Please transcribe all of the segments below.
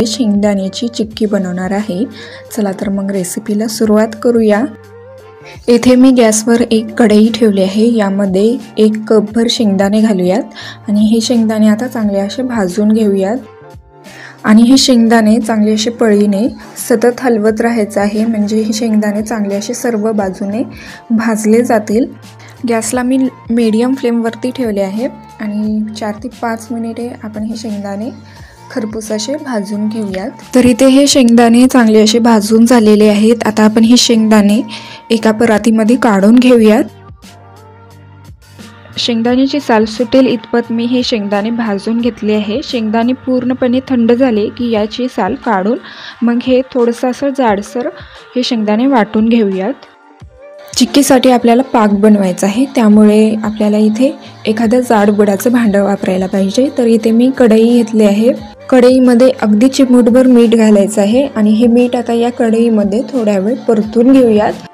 शेंगदाण्याची चिक्की बनवणार आहे। चला तर मग रेसिपीला सुरुवात करूया। येथे मी गॅसवर एक कढई ठेवली आहे। यामध्ये 1 कपभर शेंगदाणे घालूयात आणि हे शेंगदाणे आता चांगले असे भाजून घेऊयात आणि हे शेंगदाणे चांगले असे पळीने सतत हलवत राहायचं आहे, म्हणजे हे शेंगदाणे चांगले असे सर्व बाजूने भाजले जातील। गॅसला मी मीडियम फ्लेमवरती ठेवले आहे आणि 4 ते 5 मिनिटे आपण हे शेंगदाणे खरपूस असे भाजून घेऊयात। तर इथे हे शेंगदाणे चांगले असे भाजून झालेले आहेत। आता आपण हे शेंगदाणे एका परातीमध्ये काढून घेऊयात। शेंगदाण्याची साल सुटेल इतपत मी हे शेंगदाणे भाजून घेतले आहे। शेंगदाणे पूर्णपणे थंड झाले की याची साल काढून मग हे थोडंसं असं जाडसर हे शेंगदाणे वाटून घेऊयात। चिक्कीसाठी आपल्याला पाक बनवायचा आहे, त्यामुळे आपल्याला इथे एखादं जाड बुडाचं भांडं वापरायला पाहिजे। तर इथे मी कढई घेतली आहे। कढईमध्ये अगदी चिमूटभर मीठ घालायचं आहे आणि हे मीठ आता या कढईमध्ये थोड्या वेळ परतून घेऊयात।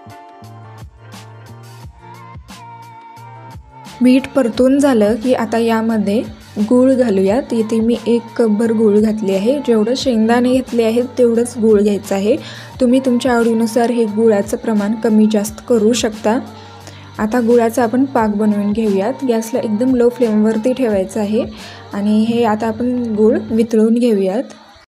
मीठ परतून झालं की आता यामध्ये गूळ घालूयात। इथे मी 1 कपभर गूळ घातली आहे। जेवढं शेंगदाणे घेतले आहेत तेवढंच गूळ घ्यायचं आहे। तुम्ही तुमच्या आवडीनुसार हे गुळाचं प्रमाण कमी जास्त करू शकता। आता गुळाचा आपण पाक बनवून घेऊयात। गॅसला एकदम लो फ्लेमवरती ठेवायचं आहे आणि हे आता आपण गूळ वितळून घेऊयात।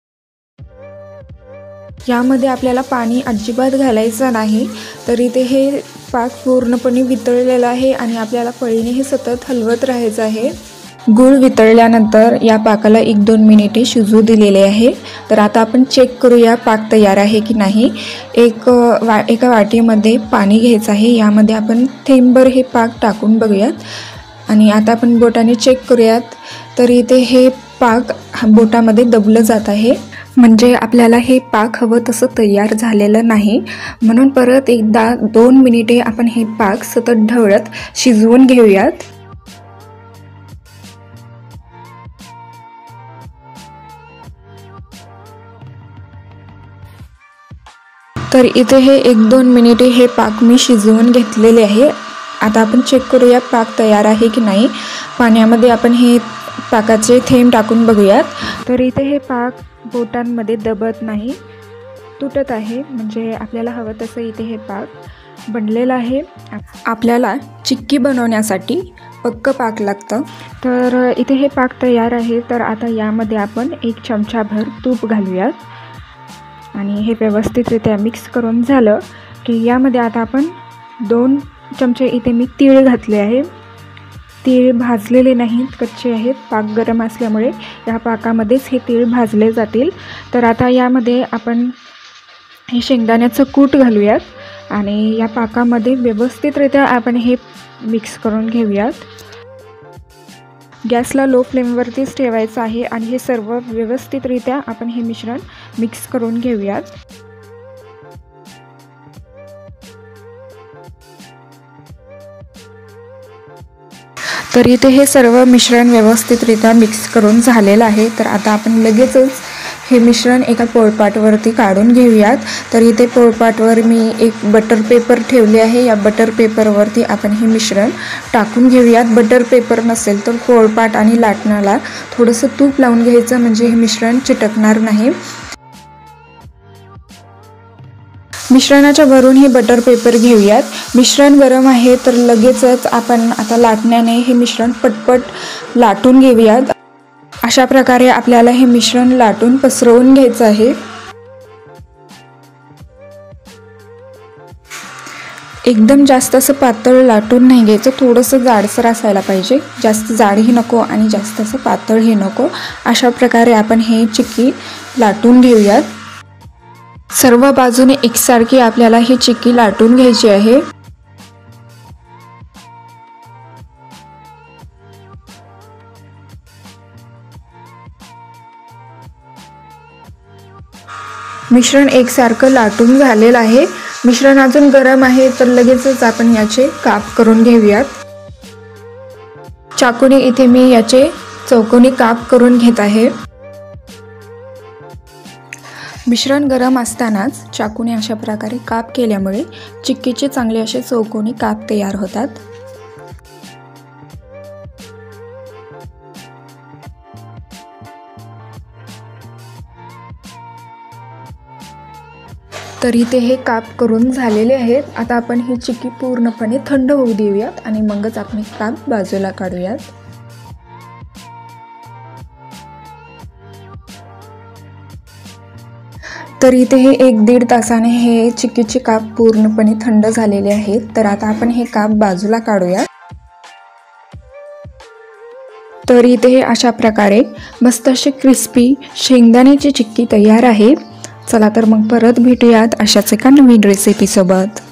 यामध्ये आपल्याला पाणी अजिबात घालायचं नाही। तर इथे हे पाक पूर्णपणे वितळलेला आहे आणि आपल्याला पळीने हे सतत हलवत राहायचं आहे। गूळ वितळल्यानंतर या पाकाला 1-2 मिनिटे शिजू दिलेले आहे। तर आता आपण चेक करूया पाक तयार आहे की नाही। एका वाटीमध्ये पाणी घ्यायचं आहे। यामध्ये आपण थेंबभर हे पाक टाकून बघूयात आणि आता आपण बोटाने चेक करूयात। तर इथे हे पाक बोटामध्ये दबलं जात आहे, म्हणजे आपल्याला हे पाक हवं तसं तयार झालेलं नाही। म्हणून परत एकदा 2 मिनिटे आपण हे पाक सतत ढवळत शिजवून घेऊयात। तर इथे हे 1-2 मिनिटे हे पाक मी शिजवून घेतलेले आहे। आता आपण चेक करूया पाक तयार आहे की नाही। पाण्यामध्ये आपण हे पाकाचे थेंब टाकून बघूयात। तर इथे हे पाक बोटांमध्ये दबत नाही, तुटत आहे, म्हणजे आपल्याला हवं तसं इथे हे पाक बनलेलं आहे। आपल्याला चिक्की बनवण्यासाठी पक्क पाक लागतं। तर इथे हे पाक तयार आहे। तर आता यामध्ये आपण 1 चमचाभर तूप घालूयात आणि हे व्यवस्थितरित्या मिक्स करून झालं की यामध्ये आता आपण 2 चमचे इथे मी तीळ घातले आहे। तीळ भाजलेले नाहीत, कच्चे आहेत। पाक गरम असल्यामुळे या पाकामध्येच हे तीळ भाजले जातील। तर आता यामध्ये आपण हे शेंगदाण्याचं कूट घालूयात आणि या पाकामध्ये व्यवस्थितरित्या आपण हे मिक्स करून घेऊयात। गॅसला लो फ्लेमवरतीच ठेवायचं आहे आणि हे सर्व व्यवस्थितरित्या आपण हे मिश्रण मिक्स करून घेऊयात। तर इथे हे सर्व मिश्रण व्यवस्थितरित्या मिक्स करून झालेलं आहे। तर आता आपण लगेचच हे मिश्रण एका पोळपाटवरती काढून घेऊयात। तर इथे पोळपाटवर मी एक बटर पेपर ठेवले आहे। या बटर पेपरवरती आपण हे मिश्रण टाकून घेऊयात। बटर पेपर नसेल तर पोळपाट आणि लाटण्याला थोडंसं तूप लावून घ्यायचं, म्हणजे हे मिश्रण चिटकणार नाही। मिश्रणाच्या वरून हे बटर पेपर घेऊयात। मिश्रण गरम आहे तर लगेचच आपण आता लाटण्याने हे मिश्रण पटपट लाटून घेऊयात। अशा प्रकारे आपल्याला हे मिश्रण लाटून पसरवून घ्यायचं आहे। एकदम जास्त असं पातळ लाटून नाही घ्यायचं, थोडंसं जाडसर असायला पाहिजे। जास्त जाडही नको आणि जास्त असं पातळही नको। अशा प्रकारे आपण हे चिक्की लाटून घेऊयात। सर्व बाजूने एकसारखी आपल्याला ही चिक्की लाटून घ्यायची आहे। मिश्रण एकसारखं लाटून झालेलं आहे। मिश्रण अजून गरम आहे तर लगेचच आपण याचे काप करून घेऊयात। चाकूने इथे मी याचे चौकोनी काप करून घेत आहे। मिश्रण गरम असतानाच चाकूने अशा प्रकारे काप केल्यामुळे चिक्कीचे चांगले असे चौकोनी काप तयार होतात। तर इथे हे काप करून झालेले आहेत. आता आपण ही चिक्की पूर्णपणे थंड होऊ देऊयात आणि मगच आपण काप बाजूला काढूयात. तर इथे हे 1-1.5 तासाने हे चिक्कीचे काप पूर्णपणे थंड झालेले आहेत. तर आता आपण हे काप बाजूला काढूया. तर इथे हे अशा प्रकारे मस्त अशी क्रिस्पी शेंगदाण्याची चिक्की तयार आहे. चला तर मग परत भेटूयात अशाच एका नवीन रेसिपी सोबत.